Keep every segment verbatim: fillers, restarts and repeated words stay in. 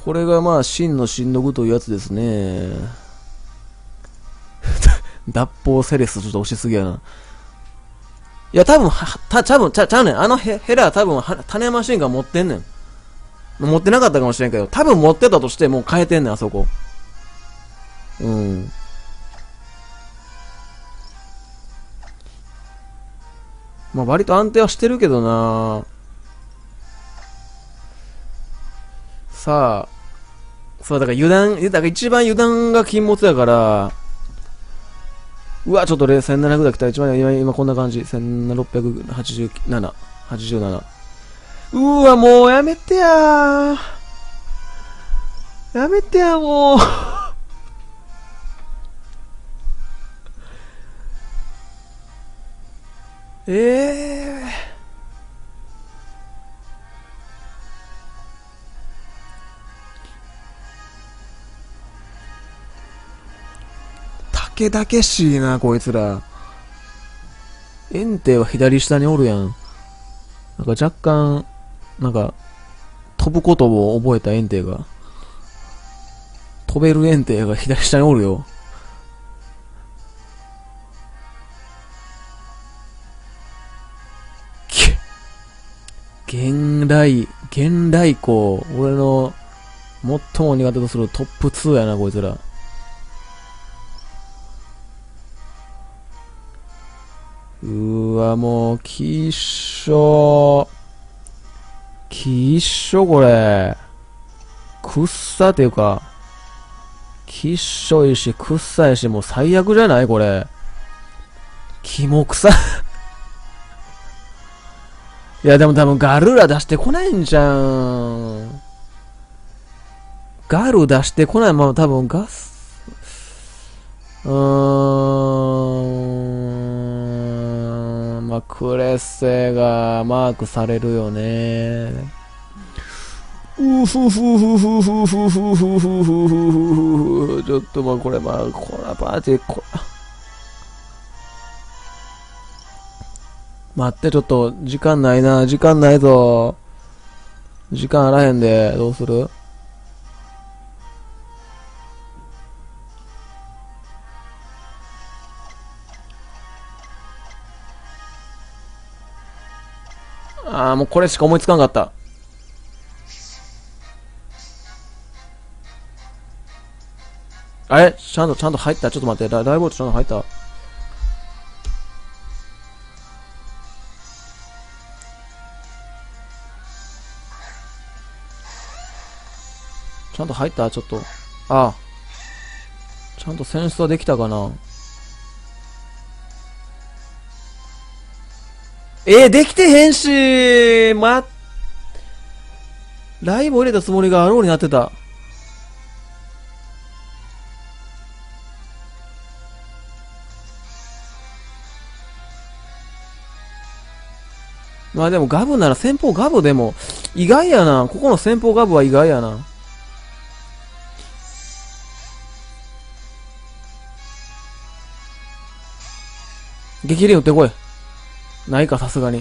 これがまあ、真の真の具というやつですね。脱法セレスちょっと押しすぎやな。いや、多分、は、た、多分、ちゃ、ちゃうねん。あのヘ、ヘラ多分、は、種マシンが持ってんねん。持ってなかったかもしれんけど、多分持ってたとしてもう変えてんねん、あそこ。うん。まあ割と安定はしてるけどな。さあ、そうだから油断、だから一番油断が禁物やから、うわ、ちょっとせんななひゃくだ来た。一番今、今こんな感じ。せんろっぴゃくはちじゅうなな。はちじゅうなな。うわ、もうやめてやー。やめてや、もう。ええー。たけだけしいな、こいつら。エンテは左下におるやん。なんか若干、なんか、飛ぶことを覚えたエンテが。飛べるエンテが左下におるよ。現代、現代校、俺の最も苦手とするトップツーやな、こいつら。うーわ、もう、きっしょ。きっしょ、これ。くっさっていうか、きっしょいし、くっさいし、もう最悪じゃないこれ。キモくさ。いや、でも多分ガルーラ出してこないんじゃん。ガル出してこない。まあ多分ガス。うーん。まあクレッセがマークされるよね。うふふふふふふふふふふふふ。ちょっとまあこれまあ、こらパーティー、こら。待って、ちょっと、時間ないな、時間ないぞ。時間あらへんで、どうする？あー、もうこれしか思いつかんかった。あれちゃんと、ちゃんと入った。ちょっと待って、ラライブボートちゃんと入った。ちゃんと入ったちょっと。ああ。ちゃんと選出はできたかな。えー、できてへんしま、ライブ入れたつもりがアローになってた。まあでもガブなら先方ガブでも意外やな。ここの先方ガブは意外やな。激励打ってこい。ないかさすがに。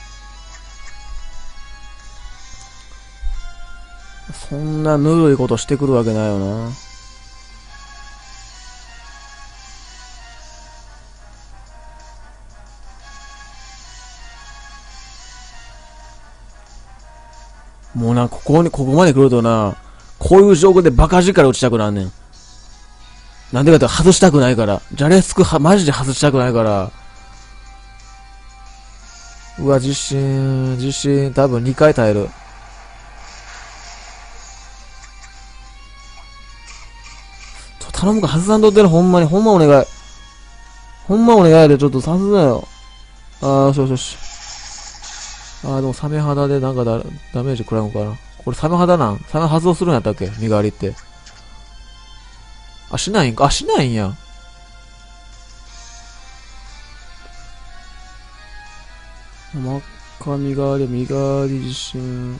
そんなぬるいことしてくるわけないよな。もうな、ここに、ここまで来るとな、こういう状況でバカ力打ちたくなんねん。なんでかって外したくないから。ジャレスクは、マジで外したくないから。うわ、自信、自信、多分にかい耐える。ちょ、頼むか、外さんとってる、ほんまに、ほんまお願い。ほんまお願いで、ちょっとさすがよ。あー、よしよしよし。あー、でもサメ肌でなんかダダメージ食らうのかな。これサメ肌なん？サメ発動するんやったっけ？身代わりって。あ、しないんか？あ、しないんや。真っ赤身代わり、身代わり自信。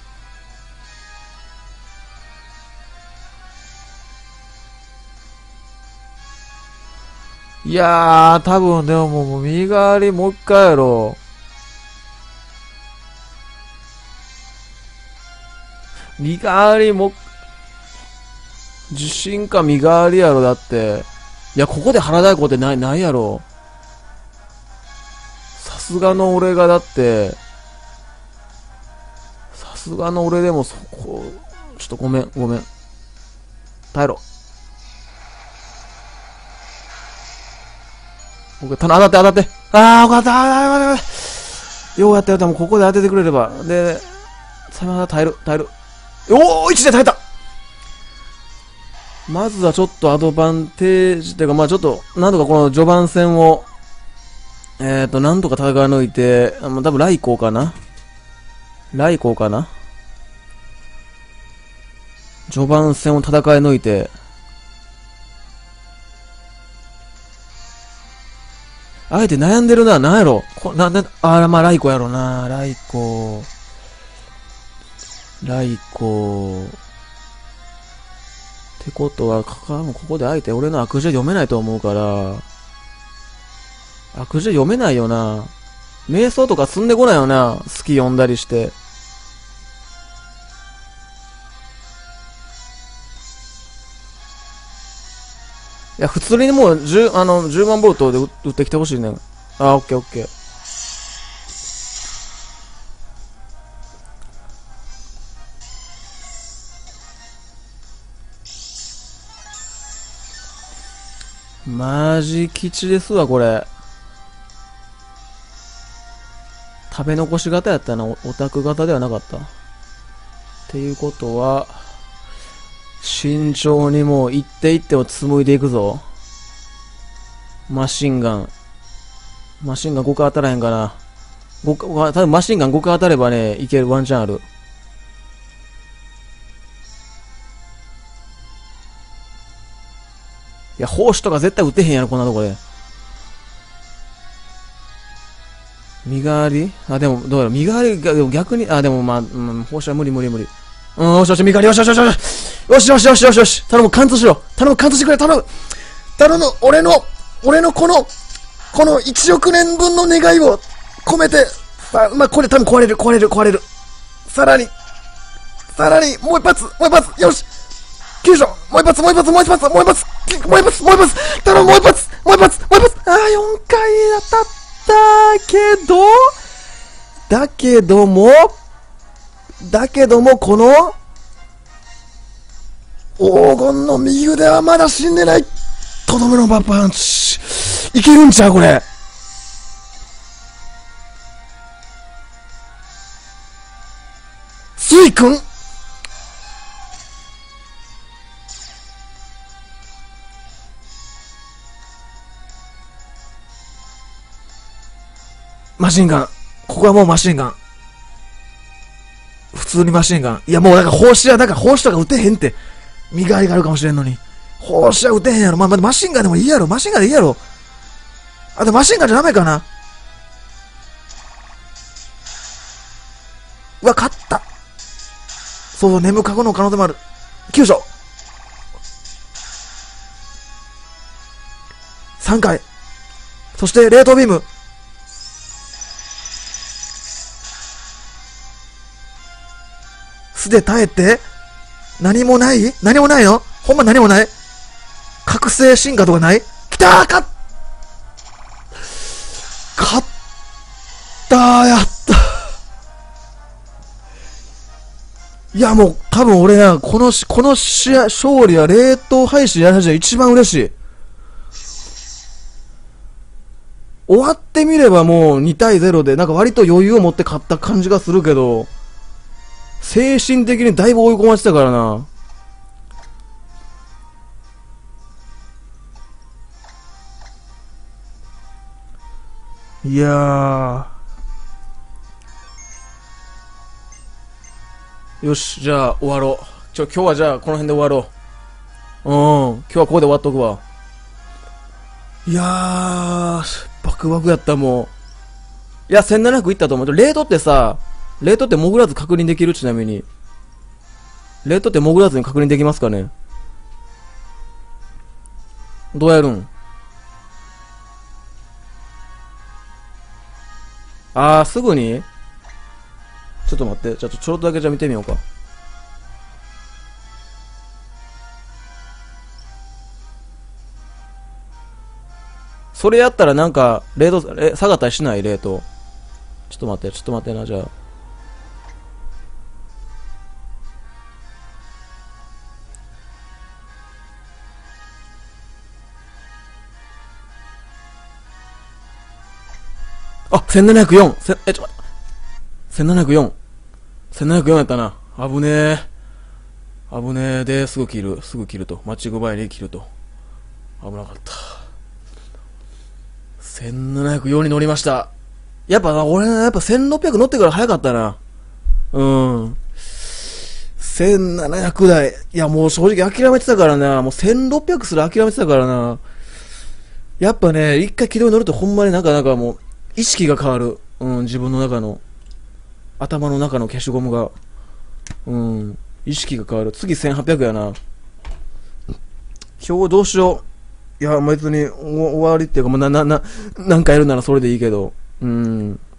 いやー、多分でももう身代わりもう一回やろう。身代わりも、 自信か身代わりやろ、だって。いや、ここで腹太鼓ってない、ないやろ。さすがの俺がだって、さすがの俺でもそこ、ちょっとごめん、ごめん。耐えろ。僕、た当たって当たって。あー、よかった、あー、よかった。ようやったよ、もうここで当ててくれれば。で、さまだ耐える、耐える。おー、いちで耐えた。まずはちょっとアドバンテージっていうか、まあちょっと、なんとかこの序盤戦を、えーと、なんとか戦い抜いて、あの多分ライコーかなライコーかな序盤戦を戦い抜いて、あえて悩んでるな、なんやろこな、な、あー、まあライコーやろな、ライコー、ライコー、ってことは、かかもここであえて俺の悪事は読めないと思うから、悪事は読めないよな。瞑想とか進んでこないよな。好き読んだりして。いや、普通にもうじゅう、あの、じゅうまんボルトで打ってきてほしいね。あ、オッケーオッケー。マジ吉ですわ、これ。食べ残し型やったな、オタク型ではなかった。っていうことは、慎重にもう一手一手を紡いでいくぞ。マシンガン。マシンガンごかい当たらへんかな。ごか、多分マシンガンごかい当たればね、いけるワンチャンある。いや、砲手とか絶対撃てへんやろ、こんなとこで。身代わりあ、でも、どうやろ、身代わりが、でも逆に、あ、でもまあ、うん、砲手は無理無理無理。うん、よしよし、身代わり、よしよしよしよし。よしよしよしよしよし。頼む、貫通しろ。頼む、貫通してくれ、頼む。頼む、俺の、俺のこの、このいちおくねんぶんの願いを込めて、さあ、まあ、これ多分壊れる、壊れる、壊れる。さらに、さらに、もう一発、もう一発、よし。急所、もう一発、もう一発、もう一発、もう一発、もう一発、もう一発、頼む、もう一発、もう一発、もう一発。ああ、よんかい当たったけど、だけども、だけども、この、黄金の右腕はまだ死んでない。とどめのバッパンチ。いけるんちゃうこれ。スイ君マシンガン。ここはもうマシンガン。普通にマシンガン。いやもうなんか砲手は、なんか砲手とか撃てへんって。身代わりがあるかもしれんのに。砲手は撃てへんやろ。まあ、まあ、マシンガンでもいいやろ。マシンガンでいいやろ。あ、でもマシンガンじゃダメかな。うわ、勝った。そうそう、眠かごの可能性もある。急所。さんかい。そして、冷凍ビーム。素で耐えて、何もない何もないのほんま何もない覚醒進化とかないきたー勝っ勝ったーやったいやもう多分俺な、このし、この試合、勝利は冷凍配信やるはずで一番嬉しい。終わってみればもうにたいゼロで、なんか割と余裕を持って勝った感じがするけど、精神的にだいぶ追い込まれてたからな。いやー。よし、じゃあ終わろう。ちょ、今日はじゃあこの辺で終わろう。うん、今日はここで終わっとくわ。いやー、バクバクやったもう。いや、せんななひゃくいったと思う。レートってさ、レートって潜らず確認できる？ちなみに。レートって潜らずに確認できますかね？どうやるん？あー、すぐに？ちょっと待って。ちょっとちょっとだけじゃ見てみようか。 それやったらなんか、レート、え、下がったりしないレート。ちょっと待って、ちょっと待ってな、じゃあ。あ、せんななひゃくよん! せえ、ちょ、待って。せんななひゃくよん。せんななひゃくよんやったな。危ねえ。危ねえ。で、すぐ切る。すぐ切ると。マッチング前に切ると。危なかった。せんななひゃくよんに乗りました。やっぱな、俺、やっぱせんろっぴゃく乗ってから早かったな。うん。せんななひゃく台。いや、もう正直諦めてたからな。もうせんろっぴゃくすら諦めてたからな。やっぱね、一回軌道に乗るとほんまになんかなんかもう、意識が変わる。うん、自分の中の。頭の中の消しゴムが。うん。意識が変わる。次せんはっぴゃくやな。今日どうしよう。いや、別に終わりっていうか、もうな、な、な、なんかやるならそれでいいけど。うん。